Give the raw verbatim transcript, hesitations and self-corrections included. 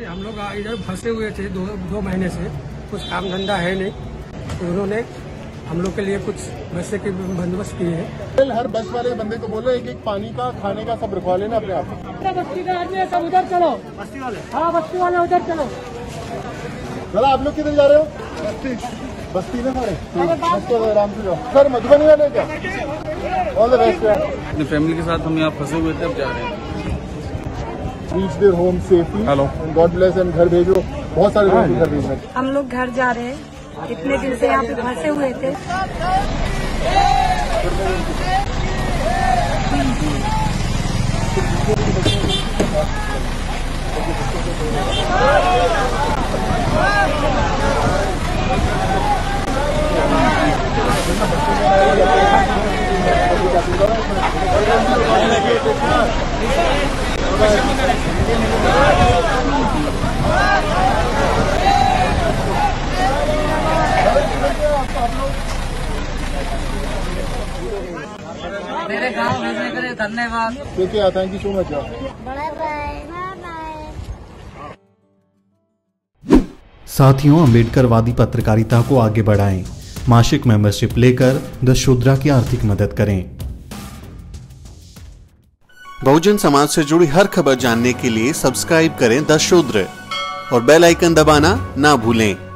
हम लोग इधर फंसे हुए थे दो दो महीने से, कुछ काम धंधा है नहीं, तो उन्होंने हम लोग के लिए कुछ पैसे के बंदोबस्त किए हैं। हर बस वाले बंदे को बोलो एक एक पानी का खाने का सब रखवा लेना अपने आप। बस्ती का आदमी सब उधर चलो, बस्ती वाले हाँ बस्ती वाले उधर चलो। दादा आप लोग किधर जा रहे हो? बस्ती बस्ती में खड़े आराम से जाओ। सर मधुबनी वाले क्या? All the best. अपनी फैमिली के साथ हम यहाँ फंसे हुए थे, अब जा रहे हैं। Reach their home safely. Hello God bless and घर भेजो। बहुत सारे लोग घर भेज रहे हैं। हम लोग घर जा रहे हैं, इतने दिन से यहाँ पे फंसे हुए थे। मेरे गांव भेजने के लिए धन्यवाद। ठीक है, thank you so much. Bye bye. साथियों, अम्बेडकरवादी पत्रकारिता को आगे बढ़ाएं। मासिक मेंबरशिप लेकर द शूद्रा की आर्थिक मदद करें। बहुजन समाज से जुड़ी हर खबर जानने के लिए सब्सक्राइब करें द शूद्र और बेल आइकन दबाना ना भूलें।